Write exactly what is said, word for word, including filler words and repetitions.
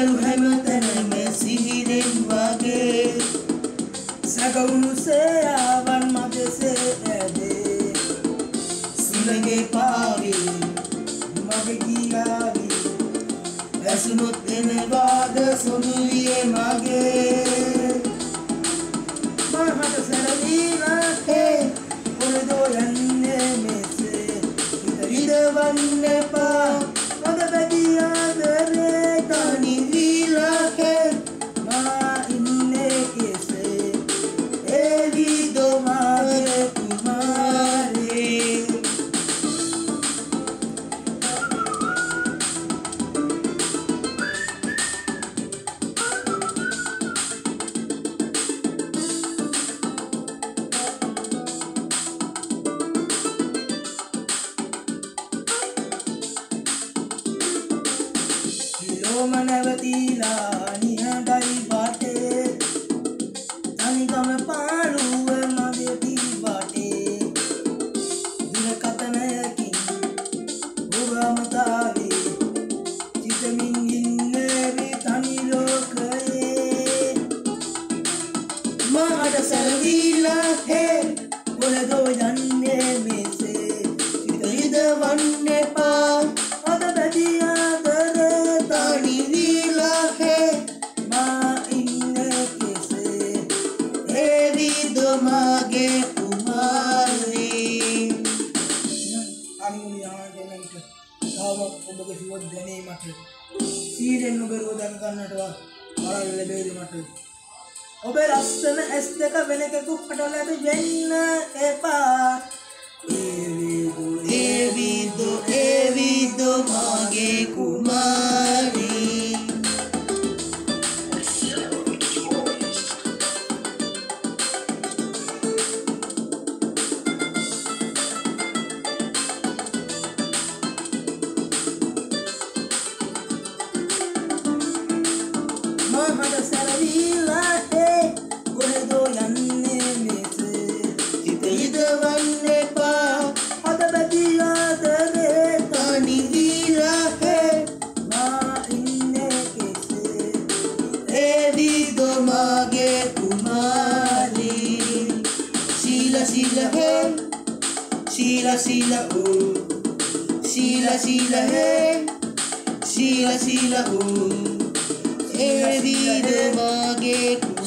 සියලු හැමතැනම සිහිනෙන් වගේ සැගවුණු සේයාවන් මදසේ ඇදේ සුළඟේ පාවේ මගේ ගියාවි ඇසුනොත් එනවාද සොනුවියේ මගේ මහට සැලවීලා හේ කොළදෝ යන්නේ මෙසේ හිත විදවන්න එපා මද බැදී ආදරේ තනි වීලා හේ මා ඉන්නේ කෙසේ ඒ විදෝ මගේ කුමාරේ මනවතිලා නිහඬයි බටේ තනිකම පාළුව මගේ පිළිබටේ දුරකථනයකින් ඔබ අමතාවේ සිතමින් ඉන්නේ තනි ලෝකයේ මට සැලවිලා හේ කොළදෝ යන්නේ මෙසේ සිත හිදවන්න එපා අද බැදී ආදරේ තනි වීලා හේ මා ඉන්නේ කෙසේ ඒ විදෝ මගේ කුමාරී අනිමුනි ආගෙනන්ට තාම ඔබගේ සුවඳ දැනීමට සීරෙන් ඔබ රෝදන් ගන්නටවා ආරල් ලැබෙවි මට ඔබේ ලස්සන ඇස් දෙක වෙන කෙනෙකුට ලැබ වෙන්න එපා ඒ විදෝ ඒ විදෝ ඒ විදෝ මගේ කුමාරී මහට සැලවිලා හේ කොළදෝ යන්නේ මෙසේ සිත හිදවන්න එපා අද බැදී ආදරේ තනි වීලා හේ මා ඉන්නේ කෙසේ ඒ විදෝ මගේ කුමාරී සීලා සීලා හේ සීලා සීලා ඕ සීලා සීලා හේ සීලා සීලා ඕ ඒ විදෝ මගේ